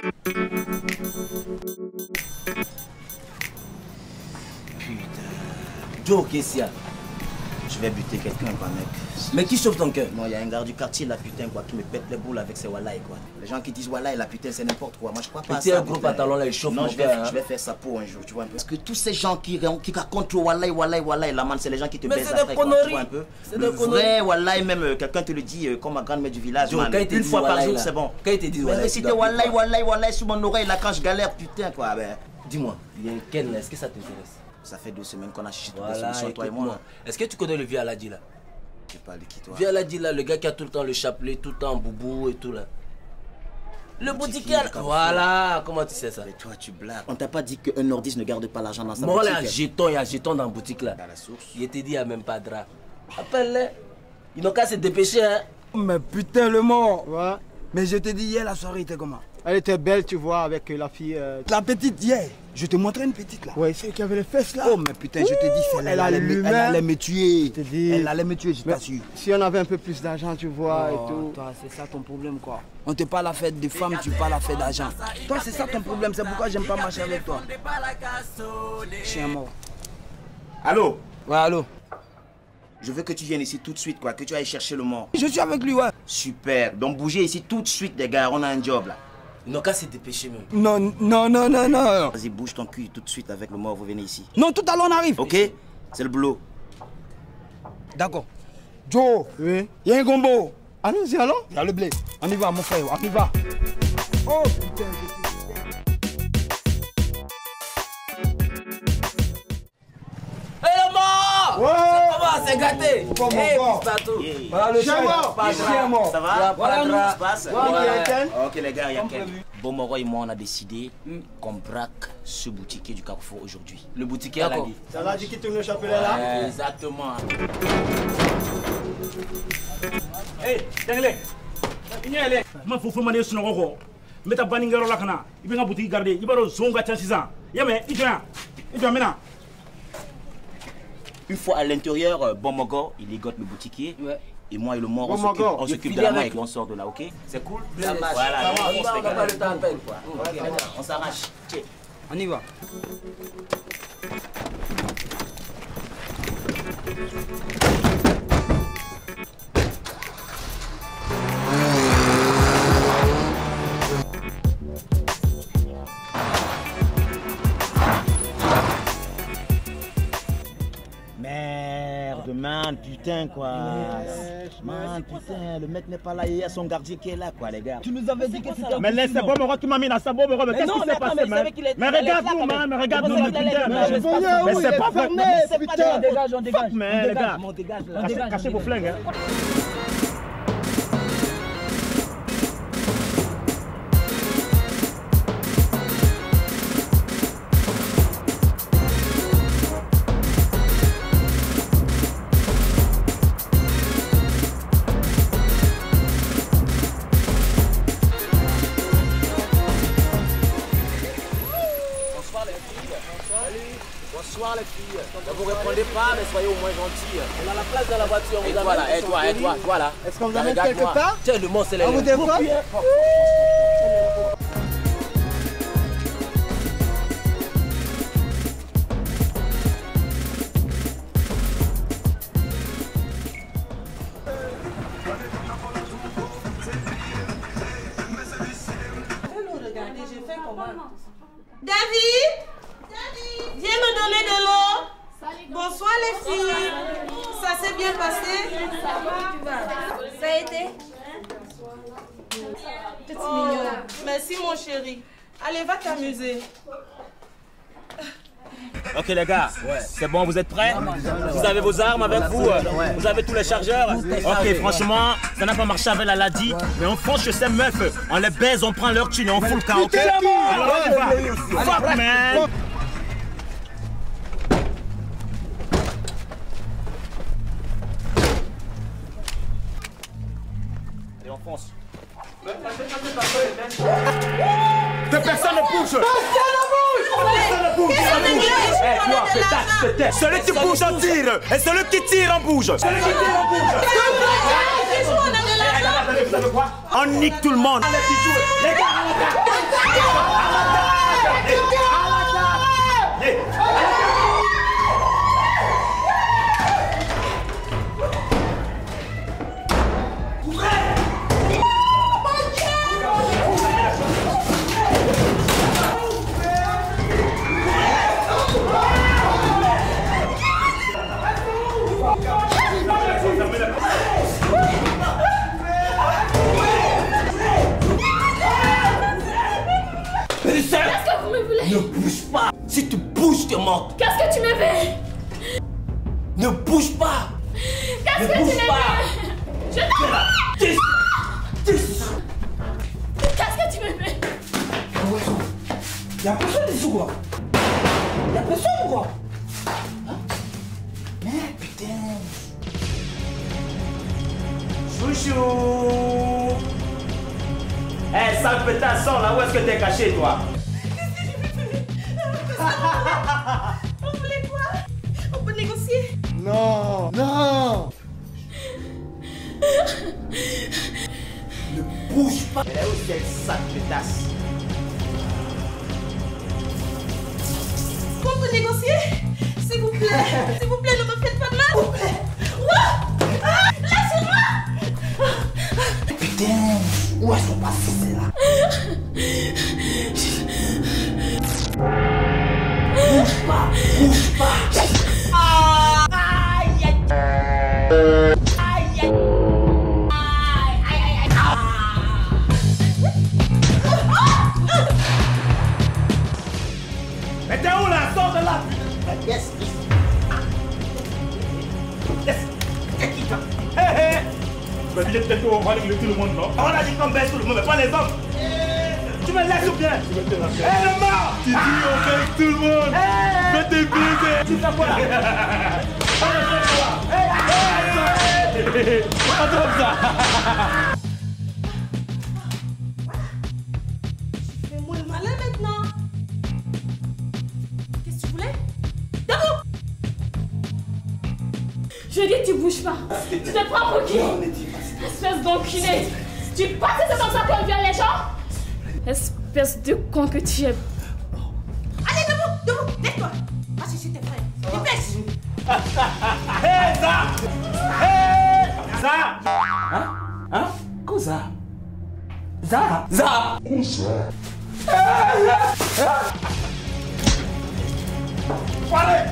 Joe, qu'est-ce qu'il y a? Je vais buter quelqu'un, quoi, mec. Mais qui sauve ton cœur? Non, il y a un gars du quartier, là, putain, quoi, qui me pète les boules avec ses wallahi, quoi. Les gens qui disent wallahi, là, putain, c'est n'importe quoi. Moi, je crois pas à ça. Petit un gros pantalon, là, il chauffe. Non, je vais faire ça pour un jour, tu vois un peu. Parce que tous ces gens qui racontent le wallahi, là, man, c'est les gens qui te baisent après, quoi, tu vois un peu. Le vrai wallahi, même, quelqu'un te le dit, comme ma grande-mère du village, man. Une fois par jour, c'est bon. Quand il te dit wallahi, si t'es wallahi, sous mon oreille, là, quand je galère, putain, quoi, ben. Dis-moi, il y a une Ken, est-ce que ça t'intéresse? Ça fait 2 semaines qu'on a chiché toutes les solutions, toi et moi. Est-ce que tu connais le vieux Aladi, là? Je sais pas de qui, toi. Viens là, dis là, le gars qui a tout le temps le chapelet, tout le temps boubou et tout là. Le boutiquier. Voilà, comment tu sais ça? Mais toi, tu blagues. On t'a pas dit qu'un nordiste ne garde pas l'argent dans sa boutique? Moi, il y a un jeton dans la boutique là. Dans la source. Il te dit, il n'y a même pas de drap. Appelle-les. Ils n'ont qu'à se dépêcher, hein. Mais putain, le mort. Ouais. Mais je te dis, hier, la soirée était comment? Elle était belle, tu vois, avec la fille. La petite, hier. Je te montrais une petite là. Ouais, celle qui avait les fesses là. Oh, mais putain, je te dis, elle allait me tuer. Je te dis. Elle allait me tuer, je t'assure. Si on avait un peu plus d'argent, tu vois, et tout. Toi, c'est ça ton problème, quoi. On te parle à faire de femmes, tu parles à faire d'argent. Toi, c'est ça ton problème, c'est pourquoi j'aime pas marcher avec toi. Chien mort. Allô? Ouais, allô? Je veux que tu viennes ici tout de suite, quoi, que tu ailles chercher le mort. Je suis avec lui, ouais. Super. Donc bougez ici tout de suite, les gars, on a un job là. Ils n'ont qu'à se dépêcher même. Non. Vas-y, bouge ton cul tout de suite avec le mort, vous venez ici. Non, tout à l'heure on arrive. Ok? C'est le boulot. D'accord. Joe, oui. Il y a un gombo. Allons-y, allons. Il y a le blé. On y va, mon frère, on y va. Oh putain, C'est gâté. Voilà le chien mort. Ça va? Voilà nous. Ça se passe? Ok, les gars, il y a Ken. Bon, Moro et moi, on a décidé qu'on braque ce boutiquier du Carrefour aujourd'hui. Le boutiquier a dit. Ça va, dit qui tourne le chapelet là? Exactement. Hey, Tengle. Inyele. Ma fofu mane sunoko ko. Meta baningero la kana. Ibe nga boutique garder. Ibaro zonga chansisan. Yame, idra. Idra mena. Une fois à l'intérieur, Bomogo, il ligote le boutiquier. Ouais. Et moi et le mort, on s'occupe de la main et on sort de là, ok? C'est cool? Ça marche. Voilà, on n'a pas le temps à peine, quoi. On s'arrache. On y va. Merde, man, putain, quoi. Man, putain, le mec n'est pas là, il y a son gardien qui est là, quoi, les gars. Tu nous avais dit que c'était... Mais laisse bon Moro qui m'a mis dans sa bombe, mais qu'est-ce qui s'est passé, man? Mais regarde-nous, man, mais regarde-nous, mais c'est pas vrai. Putain, on dégage. Mais les gars, on dégage. cachez vos flingues, hein. Bonsoir les filles. Ne vous répondez pas, mais soyez au moins gentils. On a la place dans la voiture. Et toi, voilà. Est-ce qu'on vous amène quelque part? Tiens, le mot, c'est les... On vous défend? David, viens me donner de l'eau. Bonsoir les filles. Ça s'est bien passé? Ça a été? Oh, merci mon chéri. Allez, va t'amuser. Ok les gars, c'est bon, vous êtes prêts? Vous avez vos armes avec vous? Vous avez tous les chargeurs? Ok, franchement, ça n'a pas marché avec la Ladi, mais on fonce chez ces meufs, on les baise, on prend leur thune et on fout le camp, ok? Alors on y va. Fuck man! Allez, on fonce. Personne ne bouge! Celui qui bouge en tire et celui qui tire en bouge. On nique tout le monde. Les gars, Qu'est-ce que vous me voulez? Ne bouge pas. Si tu bouges, tu es morte. Qu'est-ce que tu me veux? Ne bouge pas. Qu'est-ce que tu me veux? Je t'en... Qu'est-ce que tu me veux? Y'a personne ici ou quoi? Y'a personne ou quoi? Hein? Mais putain. Chouchou. Eh, sale pétasse, là, où est-ce que t'es caché, toi? On voulait quoi? On peut négocier? Non, non. Ne bouge pas. Elle est où cette sale pétasse? On peut négocier? S'il vous plaît. S'il vous plaît, ne me faites pas de mal. S'il vous plaît. What? Ah, lâchez-moi. Putain, où elles sont passées celles-là? Bouge pas, bouge pas. Aïe, aïe, aïe, aïe. Mais t'es où là? Sors de là! Yes. Hé hé! Tu m'as dit peut-être qu'on va régler tout le monde, non? On a dit qu'on baisse tout le monde, mais pas les hommes! Tu me laisses ou bien? Hé le mort! Tu dis on baisse tout le monde. Fais tes baiser. Tu fais quoi là? Attends ça. Fais-moi le malin maintenant. Qu'est-ce que tu voulais? Debout! Je dis tu bouges pas. Tu te prends pour qui? Espèce d'enculé. Tu penses que c'est comme ça qu'on viole les gens? Espèce de con que tu es. Allez, debout, debout, lève-toi. Va chercher tes frères. Dépêche. Hé ça! Hé ça! Hein? Hein? Cosa? Za? Za? Allez!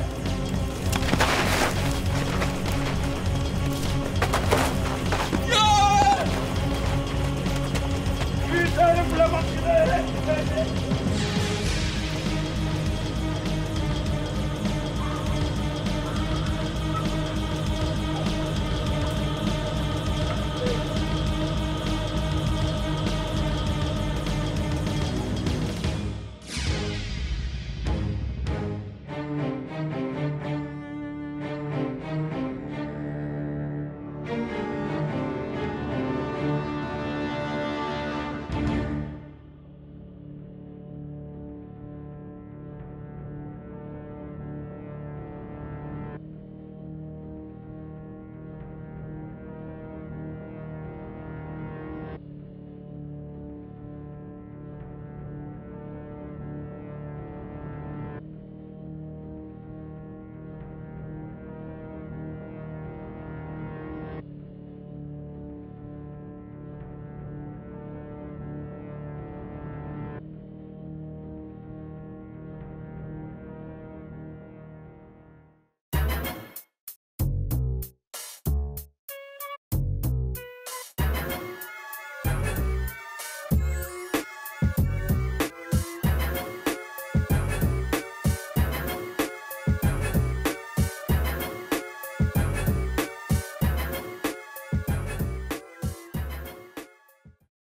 Putain, le flamand!